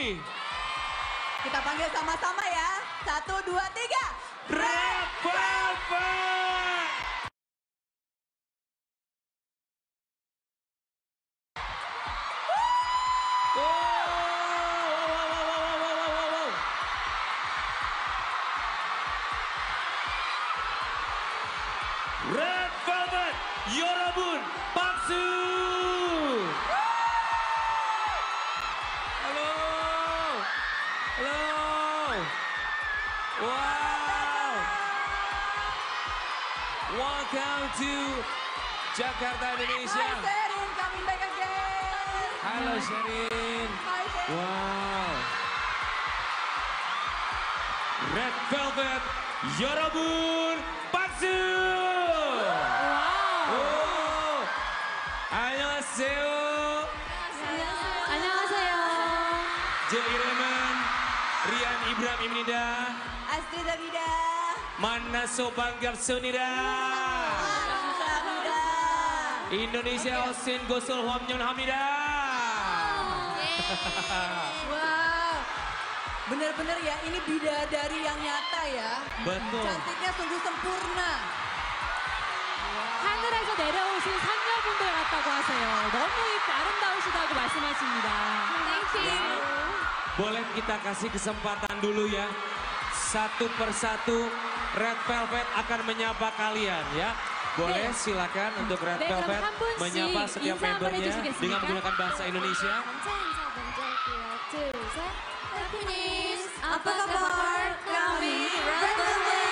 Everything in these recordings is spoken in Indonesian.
Kita panggil sama-sama ya. 1, 2, 3. Red Velvet. Red Velvet, 여러분 박수! Halo, halo, wow, welcome to Jakarta, Indonesia. Hi Sherin, coming back again. Halo Sherin, Hi Sherin. wow. Red Velvet, 여러분 박수! 오, 안녕하세요. 안녕하세요. 제 이름은 리안 이브라임입니다. Astrid Davida. 만나서 반갑습니다. Kamsahamnida. 인도네시아 오신 것을 환영합니다. Wow. Bener-bener ya, ini bidadari yang nyata ya. Betul. Cantiknya sungguh sempurna. 하늘에서 내려오신 상녀분들 같다고 하세요. 너무 아름다우시다고 말씀하십니다. Boleh kita kasih kesempatan dulu ya. Satu persatu Red Velvet akan menyapa kalian ya. Boleh silakan untuk Red 네, 그럼 Velvet 한 분씩 menyapa setiap 인사 한번 membernya 해주시겠습니까? dengan menggunakan bahasa Indonesia. 감사 인사 먼저 할게요. 둘, 셋. 해피니스, Apa kabar? Kami Red Velvet.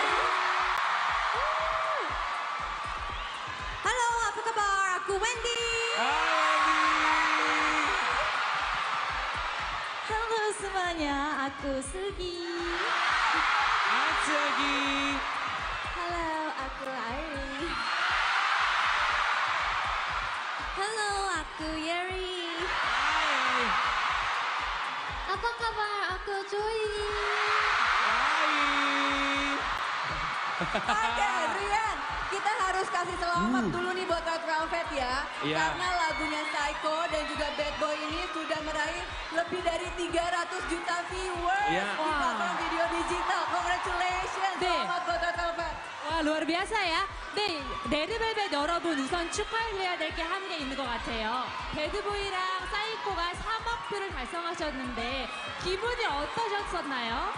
Halo, apa kabar? Aku Wendy. Halo semuanya, aku Sugi. Atsegi. Halo, aku Ari. Halo, aku Yeri. Hai. Apa kabar? Aku Joy. Hai. Oke, Rian, kita harus kasih selamat dulu nih buat Red Velvet ya. Iya. Karena lagunya Psycho dan juga Bad Boy ini sudah meraih lebih dari 300 juta viewers Iya. di platform video digital. Congratulations, 네. selamat buat Red Velvet. 와, luar biasa ya. 네, 레드벨벳 여러분 우선 축하해야 될 게 한 개 있는 것 같아요. 배드보이랑 사이코가 3억 뷰를 달성하셨는데 기분이 어떠셨었나요?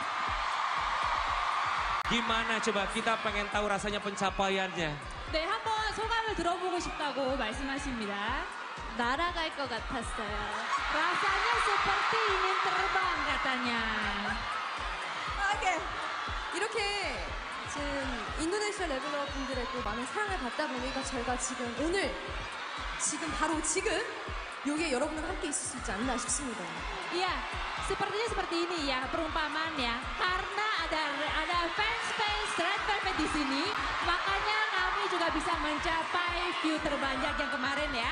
Gimana coba kita pengen tahu rasanya pencapaiannya. 네, 한번 소감을 들어보고 싶다고 말씀하십니다. 날아갈 것 같았어요. Rasanya seperti ingin terbang katanya. Oke, 이렇게 지금 인도네시아 레벨업 분들의 또 많은 사랑을 받다 보니까 저희가 지금 오늘 바로 지금 여기에 여러분과 함께 있을 수 있지 않나 싶습니다. Iya, sepertinya seperti ini ya perumpamaannya. Karena ada fans Red Velvet di sini, makanya kami juga bisa mencapai view terbanyak yang kemarin ya.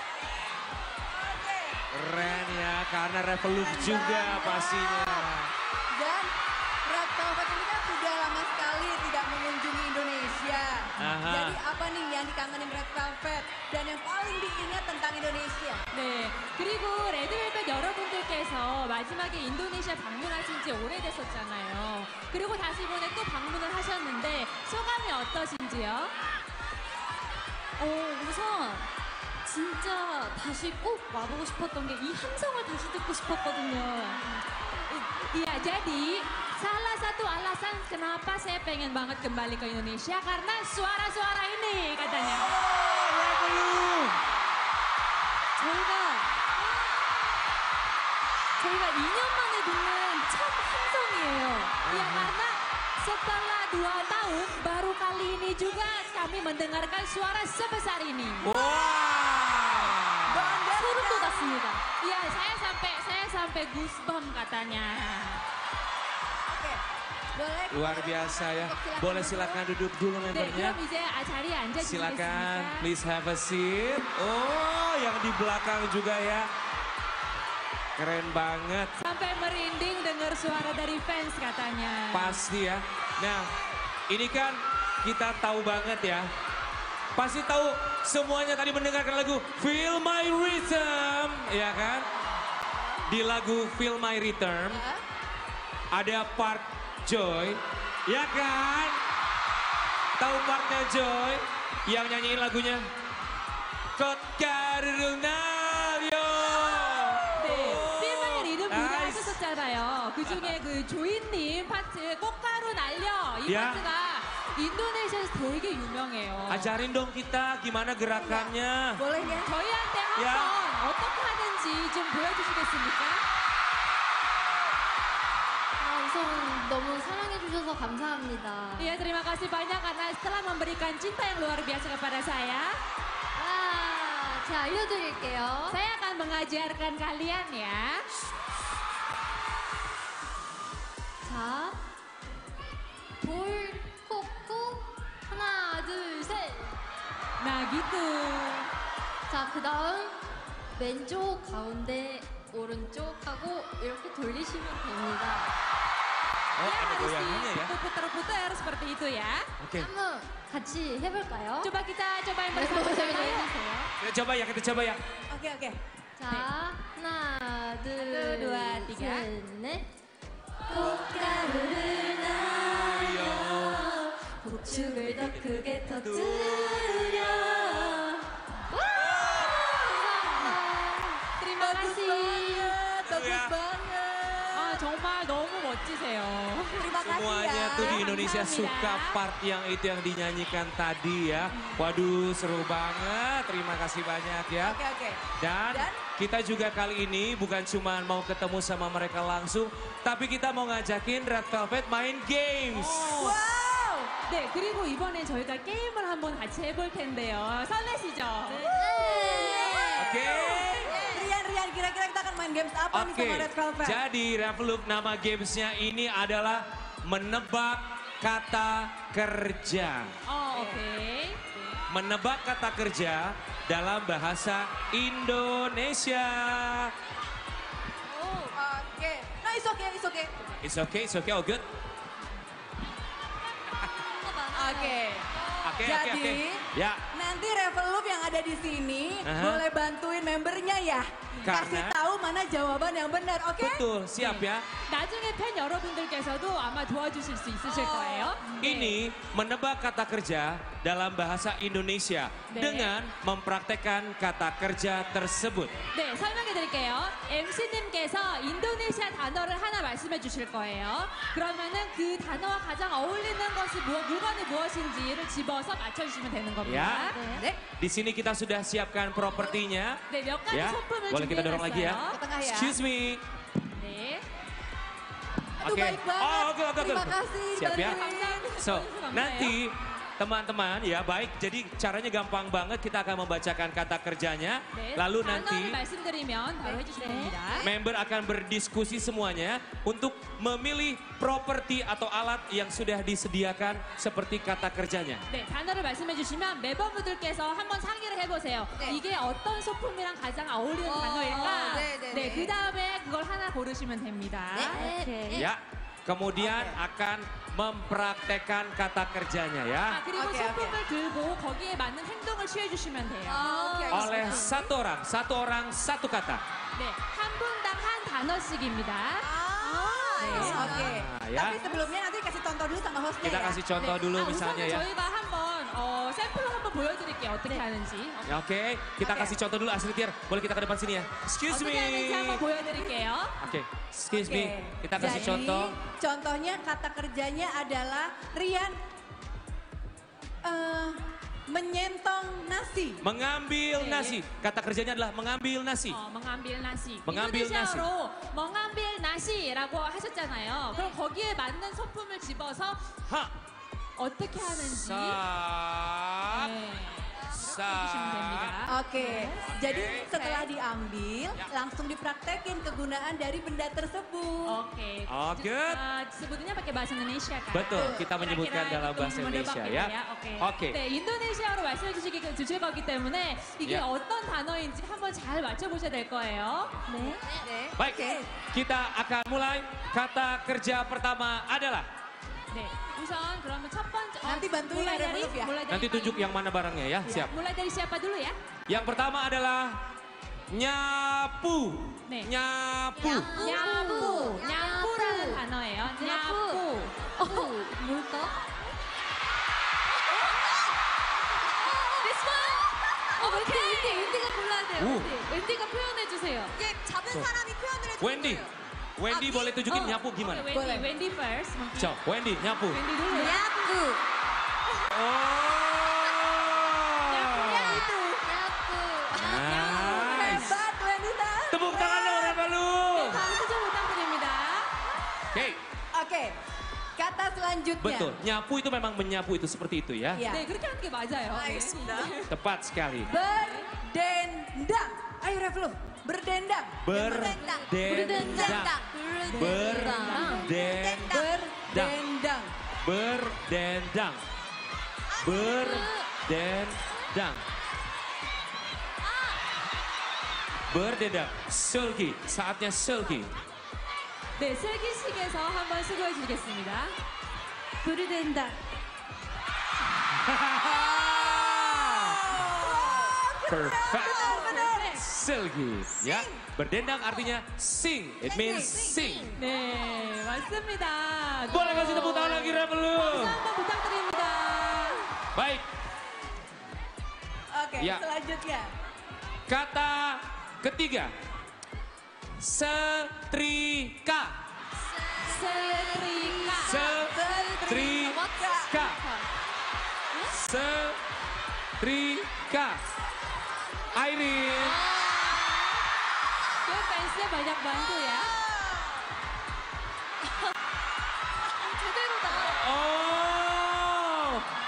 Keren ya, karena Revolut juga pastinya. dan Red Velvet ini kan sudah lama sekali tidak mengunjungi Indonesia. Aha. Jadi apa nih yang dikangenin Red Velvet dan yang paling diingat tentang Indonesia? 네, 그리고 레드벨벳 여러분들께서 마지막에 인도네시아 방문하신 지 오래됐었잖아요. 그리고 다시 이번에 또 방문을 하셨는데 소감이 어떠신지요? 우선 진짜 다시 꼭 와보고 싶었던 게 이 함성을 다시 듣고 싶었거든요. Iya, jadi salah satu alasan kenapa saya pengen banget kembali ke Indonesia karena suara-suara ini katanya. Revolut. 저희가 2년 만에 듣는 첫 함성이에요. Ya karena setelah 2 tahun baru kali ini juga kami mendengarkan suara sebesar ini. Wow. Bangga 소름 sekali. 돋았습니다. Iya, saya sampai goosebump katanya. Oke, boleh kita Luar biasa ya. silakan Boleh duduk. silakan duduk dulu 네, membernya. 그럼 이제 자리에 앉아 Silakan, 주시겠습니까? please have a seat. Oh, yang di belakang juga ya. Keren banget. Sampai merinding dengar suara dari fans katanya. Pasti ya. Nah, ini kan kita tahu banget ya. Pasti tahu semuanya tadi mendengarkan lagu Feel My Rhythm, ya kan? di lagu Feel My Return ada part Joy, ya kan? Tahu partnya Joy yang nyanyiin lagunya? Kot Karunalyo. 필마의 리듬 무대하셨었잖아요. 그 중에 그 조이님 파트 꽃가루 날려 이 야. 파트가 인도네시아에서 되게 유명해요. Ajarin dong kita gimana gerakannya. Boleh ya? 저희한테 야. 한번 어떻게 하는지 좀 보여주시겠습니까? 우선 너무 사랑해주셔서 감사합니다. Iya, terima kasih banyak karena setelah memberikan cinta yang luar biasa kepada saya, 제가 알려드릴게요. saya akan mengajarkan kalian ya. 자, 돌, 콕콕, 하나, 둘, 셋. Nah gitu. 자, 그 다음 왼쪽, 가운데, 오른쪽 하고 이렇게 돌리시면 됩니다. Oh, Dia ada harus goyangannya ya. diputar-putar seperti itu ya. Oke. 한번 같이 해볼까요? Coba kita cobain 네, bersama-sama 선생님 yuk. 해주세요. Kita coba ya, kita coba ya. Oke, oke. 자, 하나, 둘, 둘, 셋, 넷. 꽃가루를 날려 폭죽을 더 크게 터뜨려. Terima kasih. Bagus ya. banget. Ah, 정말 너무 멋지세요. Terima kasih Semuanya ya. tuh di Indonesia Kamsahamnida. suka part yang itu yang dinyanyikan tadi ya. Waduh, seru banget. Terima kasih banyak ya. Oke, oke. Dan kita juga kali ini bukan cuma mau ketemu sama mereka langsung, tapi kita mau ngajakin Red Velvet main games. Wow. 네, 그리고 이번엔 저희가 게임을 한번 같이 해볼 텐데요. 설레시죠? Oke. Rian, kira-kira kita akan main games apa nih Oke. sama Red Velvet? Jadi Revolup nama gamesnya ini adalah menebak kata kerja. 오케이. Menebak kata kerja dalam bahasa Indonesia. Oke. Nah, it's okay, it's okay. It's okay, all good. Oke. Oke. Jadi, Ya, nanti Revolup yang ada di sini boleh bantuin membernya ya. Kasih Karena- tahu mana jawaban yang benar, oke? betul, siap ya. 나중에 팬 여러분들께서도 아마 도와주실 수 있으실 거예요. Ini menebak kata kerja dalam bahasa Indonesia 네. dengan mempraktekkan kata kerja tersebut. 네, 설명해 드릴게요. MC님께서 인도네시아 단어를 하나 말씀해 주실 거예요. 그러면은 그 단어와 가장 어울리는 것이 물건이 무엇인지를 집어서 맞춰주시면 되는 겁니다. Ya. Di sini kita sudah siapkan propertinya. 네, 몇 가지 Ya, 소품을 boleh kita dorong lagi ya. 준비해놨어요. Ke tengah ya. Excuse me. 네. Aduh, Oke. baik banget. Oh, oke. Terima kasih. Siap ya. bantuin. So, nanti teman-teman ya baik. Jadi caranya gampang banget. Kita akan membacakan kata kerjanya. 네, Lalu 단어를 nanti 말씀드리면 바로 해주시면 됩니다. member akan berdiskusi semuanya untuk memilih properti atau alat yang sudah disediakan seperti kata kerjanya. 네, 단어를 말씀해 주시면 멤버분들께서 한번 상의를 해보세요. 네. 이게 어떤 소품이랑 가장 어울리는 단어일까? 네. 그 다음에 그걸 하나 고르시면 됩니다. 네. Ya, kemudian akan mempraktekkan kata kerjanya ya. 아, 그리고 오케이, 소품을 들고 거기에 맞는 행동을 취해 주시면 돼요. Oke, Oleh satu orang satu kata. 네, 한 분당 한 단어씩입니다. Oke. ya. Tapi sebelumnya nanti kasih contoh dulu sama hostnya Kita ya. kasih contoh dulu 아, misalnya 우선은 ya. 저희가 한번 샘플을 한번 보여드릴게요. 어떻게 하는지. Ya, Oke, kita Oke. kasih contoh dulu Asri Tiar. Boleh kita ke depan sini ya. Excuse 어떻게 me. 하는지 한번 보여드릴게요. Oke, excuse Oke. me. Kita kasih Jadi, contoh. Contohnya kata kerjanya adalah Rian menyentong nasi. Mengambil 네, nasi. Kata kerjanya adalah mengambil nasi. mengambil nasi. mengambil nasi. 인도네시아어로 mengambil nasi라고 하셨잖아요. 그럼 거기에 맞는 소품을 집어서 Ha. 어떻게 하는지 Sak. 네, 해주시면 됩니다. Oke, jadi setelah diambil, langsung dipraktekin kegunaan dari benda tersebut. Oke. Oh, good. Disebutnya pakai bahasa Indonesia kan? Betul, kita menyebutkan Kira-kira dalam itu bahasa Indonesia menebak ya. gitu Oke. Oke. 네, 인도네시아어로 말씀해 주실 거기 때문에 이게 야. 어떤 단어인지 한번 잘 맞춰보셔야 될 거예요. 네. Baik, kita akan mulai. Kata kerja pertama adalah. 네, 우선 그러면 첫 번째 Nanti bantuin mulai ya, dari Revolup ya. mulai dari Nanti tunjuk yang mana barangnya ya, siap. mulai dari siapa dulu ya? Yang pertama adalah nyapu. 네. nyapu. 냐뿌. 냐뿌라는 단어예요. 냐뿌. 뭘까? This one. 오케이. 웬디가 골라야 돼요. 오. 웬디가 표현해 주세요. 이게 잡은 사람이 표현을 해주는 Wendy. 거예요. Wendy boleh tunjukin nyapu 오케이, gimana? 웬디, 웬디 first. So, Wendy nyapu. 웬디 누구야? 야구. Oh. Nice. Hebat Wendy. Tepuk tangan dong Revelu. 박수 좀 부탁드립니다. Oke, Oke. Kata selanjutnya. betul. Nyapu itu memang menyapu itu seperti itu ya. Ya. 네, 그렇게 하는 게 맞아요. 네. 알겠습니다. Tepat sekali. Berdendang. Ayo Revelu. Berdendang. Berdendang. Berdendang. Berdendang. Berdendang. Berdendang. Berdendang. Berdendang. Sulki. Saatnya sulki. 네, 슬기식에서 한번 수고해 주시겠습니다. 부르된다. Perfect. Benar. Sulki. Ya. Berdendang artinya sing. It means sing. 네, 맞습니다. Boleh kasih tepuk tangan lagi Revelu. 박수 한번 부탁드립니다. Baik. Oke, Ya. selanjutnya. Kata ketiga. Setrika. 세트리카. Setrika. Setrika. Airin. Dia fansnya banyak bantu ya. 제대로다. Oh.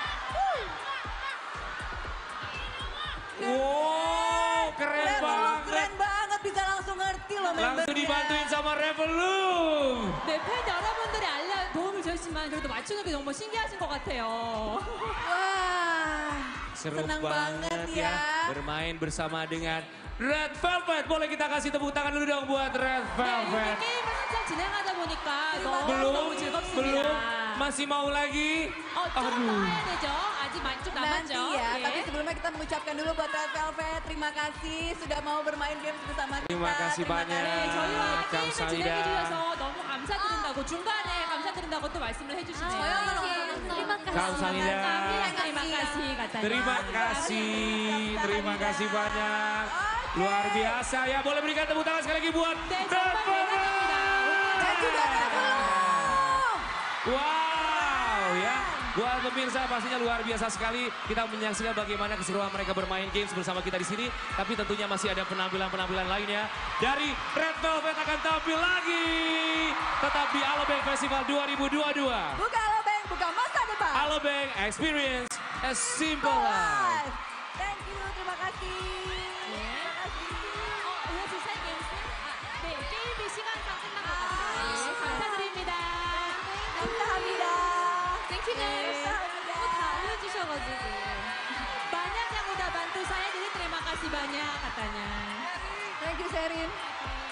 Wow, keren Revelu banget. keren banget bisa langsung ngerti loh membernya. Langsung dibantuin sama Revelu. 네, 팬 여러분들이 도움을 주셨지만 그래도 맞추는 게 정말 신기하신 것 같아요. Wah, Seru senang banget ya bermain bersama dengan Red Velvet. Boleh kita kasih tepuk tangan dulu dong buat Red 네, 이렇게 Velvet. 게임을 한참 진행하다 보니까 너무 Belum, 즐겁습니다. belum. Masih mau lagi? 조금 더 해야 되죠. 아직 좀 남았죠. nanti ya. 예. Tapi sebelumnya kita mengucapkan dulu buat Red Velvet. Terima kasih sudah mau bermain games bersama kita. Terima kasih banyak. 네, 저희와 게임을 감사합니다. 진행해 주셔서 너무 감사드린다고 중간에 감사드린다고 또 말씀을 해주시네요. 감사합니다. Terima kasih katanya. Terima kasih banyak. Luar biasa ya. Boleh berikan tepuk tangan sekali lagi buat 네, Red 정말 대단합니다. Dan juga Revelu. Wow ya. Buat pemirsa pastinya luar biasa sekali kita menyaksikan bagaimana keseruan mereka bermain games bersama kita di sini. Tapi tentunya masih ada penampilan-penampilan lainnya dari Red Velvet akan tampil lagi. Tetap di Alobank Festival 2022. Buka Alobank, buka masa depan. Alobank Experience a Simple Life. Thank you, terima kasih. Terima kasih. 우리 주사 게임스? 네, 게임이 시간상 끝난 것 같아요. 감사드립니다. 감사합니다. 땡큐 guys. 다 알려주셔가지고. Banyak yang udah bantu saya, jadi terima kasih banyak katanya. Thank you, Sherin.